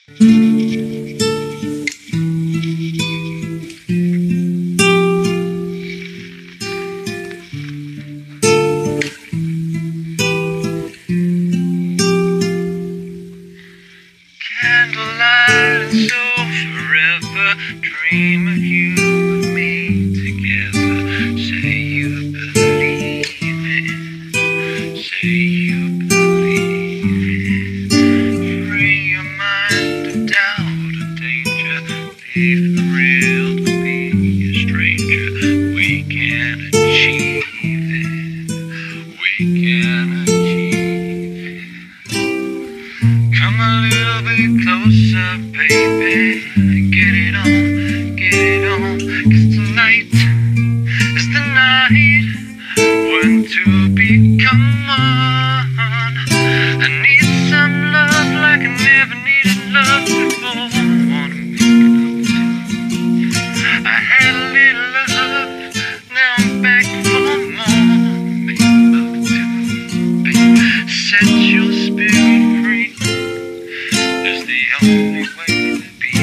Candlelight and so forever, dream of you and me together. Say you believe it, say you believe it. Free your mind of doubt and danger, leave the real to be a stranger. We can achieve it, we can achieve it. Come a little bit closer, baby. Get it on, 'cause tonight is the night when to become one. I need some love like I never needed love before. Wanna make love to you. I had a little love, now I'm back for more. Make love to you, baby. Set your spirit free. Is the only way to be.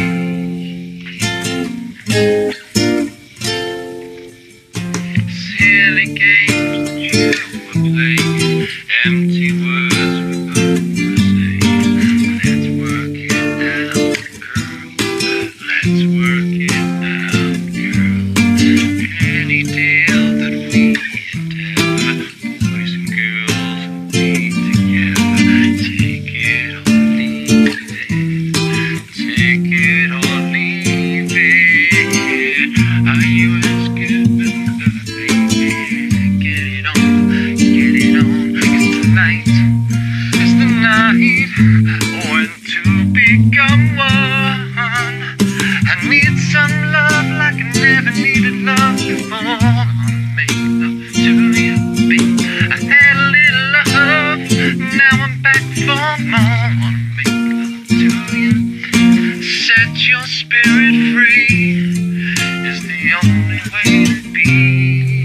Silly games that you were playing, empty words we're both saying. Let's work it out, girl. Let's work it out, girl. Any deal that we endeavor, boys and girls will be together. Take it or leave it. Take it or leave it. Are you as good as the baby? Get it on, 'cause tonight is the night when to become one. I need some love like I never needed love before. Gonna make love to you, baby. I had a little love, now I'm back for more. Wanna make love to you. Set your spirit free is the only way to be.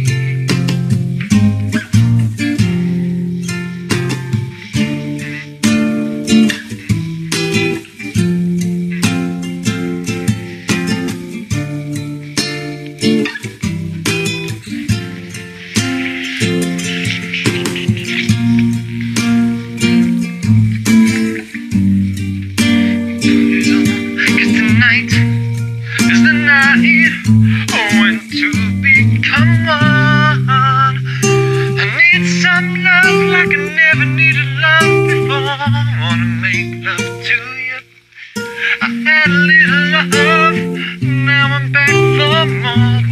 Is the night when to become one. I need some love like I never needed love before. Wanna make love to you. I had a little love, now I'm back for more.